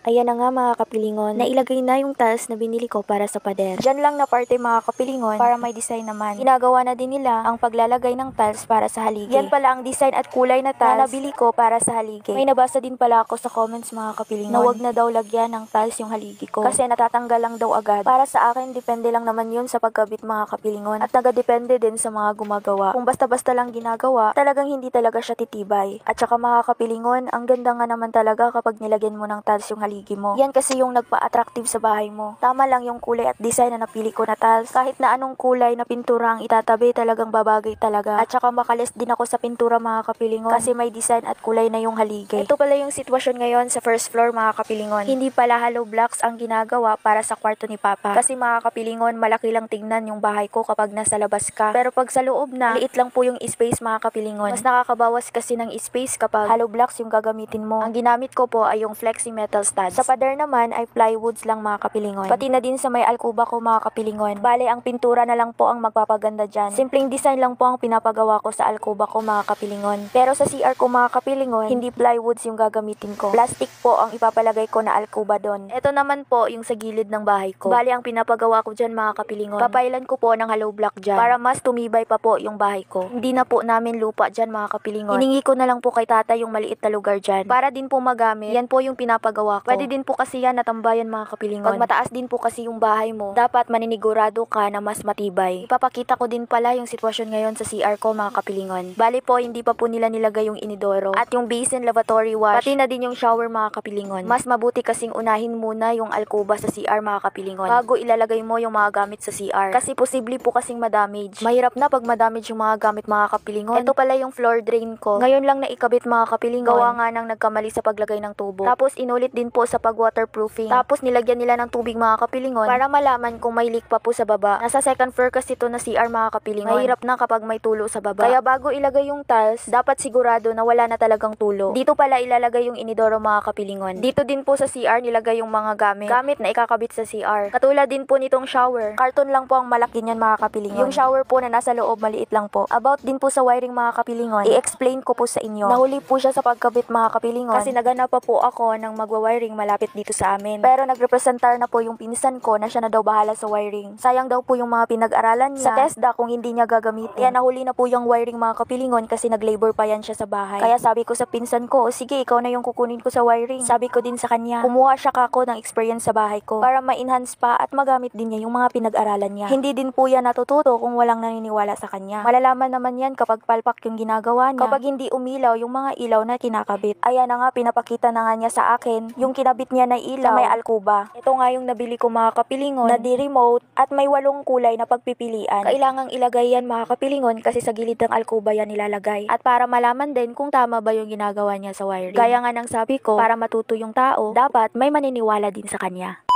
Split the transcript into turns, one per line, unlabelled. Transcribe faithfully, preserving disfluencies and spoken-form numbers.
Ayan na nga mga kapilingon, nailagay na yung tiles na binili ko para sa pader. Diyan lang na parte mga kapilingon para may design naman. Ginagawa na din nila ang paglalagay ng tiles para sa haligi. Yan pala ang design at kulay na tiles na nabili ko para sa haligi. May nabasa din pala ako sa comments mga kapilingon na wag na daw lagyan ng tiles yung haligi ko kasi natatanggal lang daw agad. Para sa akin, depende lang naman yun sa pagkabit mga kapilingon at nagadepende din sa mga gumagawa. Kung basta-basta lang ginagawa, talagang hindi talaga siya titibay. At saka mga kapilingon, ang ganda nga naman talaga kapag nilagyan mo ng tiles yung haligi mo. Yan kasi yung nagpa-attractive sa bahay mo. Tama lang yung kulay at design na napili ko na tiles. Kahit na anong kulay na pintura ang itatabi, talagang babagay talaga. At saka makalis din ako sa pintura mga kapilingon kasi may design at kulay na yung haligi. Ito pala yung sitwasyon ngayon sa first floor mga kapilingon. Hindi pala hollow blocks ang ginagawa para sa kwarto ni Papa. Kasi mga kapilingon, malaki lang tingnan yung bahay ko kapag nasa labas ka. Pero pag sa loob na, liit lang po yung space mga kapilingon. Mas nakakabawas kasi ng space kapag hollow blocks yung gagamitin mo. Ang ginamit ko po ay yung flexi metal studs. Sa pader naman ay plywoods lang mga kapilingon. Pati na din sa may alkuba ko mga kapilingon. Bale, ang pintura na lang po ang magpapaganda dyan. Simpleng design lang po ang pinapagawa ko sa alkuba ko mga kapilingon. Pero sa C R ko mga kapilingon, hindi plywoods yung gagamitin ko. Plastic po ang ipapalagay ko na alkuba doon. Ito naman po yung sa gilid ng bahay ko. Bale, ang pinapagawa ko dyan mga kapilingon, papailan ko po ng hollow block dyan para mas tumibay pa po yung bahay ko. Hindi na po namin lupa dyan mga kapilingon. Hiningi ko na lang po kay tata yung maliit na lugar dyan para din po magamit. Yan po yung pinapagawa ko. Pwede din po kasi yan natambayan mga kapilingon. Pag mataas din po kasi yung bahay mo, dapat maninigurado ka na mas matibay. Ipapakita ko din pala yung sitwasyon ngayon sa C R ko mga kapilingon. Bali po, hindi pa po nila nilagay yung inidoro at yung basin, lavatory wash, pati na din yung shower mga kapilingon. Mas mabuti kasing unahin muna yung alkuba sa C R mga kapilingon bago ilalagay mo yung mga gamit sa C R. Kasi posible po kasing madamage. Mahirap na pag madamage yung mga gamit mga kapilingon. Ito pala yung floor drain ko. Ngayon lang naikabit mga kapilingon. Gawa nga nang nagkamali sa paglagay ng tubo. Tapos inulit din po sa pag-waterproofing. Tapos nilagyan nila ng tubig mga kapilingon para malaman kung may leak pa po sa baba. Nasa second floor kasi ito na C R mga kapilingon. Mahirap na kapag may tulo sa baba. Kaya bago ilagay yung tiles, dapat sigurado na wala na talagang tulo. Dito pala ilalagay yung inidoro mga kapilingon. Dito din po sa C R nilagay yung mga gamit. Gamit na ikakabit sa C R. Katulad din po nitong shower. Karton lang po ang malaki niyan mga kapilingon. Yung shower po na nasa loob maliit lang po. About din po sa wiring mga kapilingon, i-explain ko po sa inyo. Nahuli po siya sa pagkabit mga kapilingon kasi naganap pa po ako ng magwa-wiring malapit dito sa amin. Pero nagrepresentar na po yung pinsan ko na siya na daw bahala sa wiring. Sayang daw po yung mga pinag-aralan niya sa TESDA kung hindi niya gagamitin. Kaya nahuli na po yung wiring mga kapilingon kasi nag-labor pa yan siya sa bahay. Kaya sabi ko sa pinsan ko, o sige ikaw na yung kukunin ko sa wiring. Sabi ko din sa kanya, kumuha siya kako ng experience sa bahay ko para ma-enhance pa at magamit din niya yung mga pinag-aralan niya. Hindi din po yan natututo kung walang naniniwala sa kanya. Malalaman naman yan kapag palpak yung ginagawa niya. Kapag hindi umilaw yung mga ilaw na kinakabit. Ayan na nga, pinapakita na nga niya sa akin yung kinabit niya na ilaw sa may alkuba. Ito nga yung nabili ko mga kapilingon na di-remote at may walong kulay na pagpipilian. Kailangang ilagay yan mga kapilingon kasi sa gilid ng alkuba yan nilalagay. At para malaman din kung tama ba yung ginagawa niya sa wiring. Gaya nga ng sabi ko, para matuto yung tao, dapat may maniniwala din sa kanya.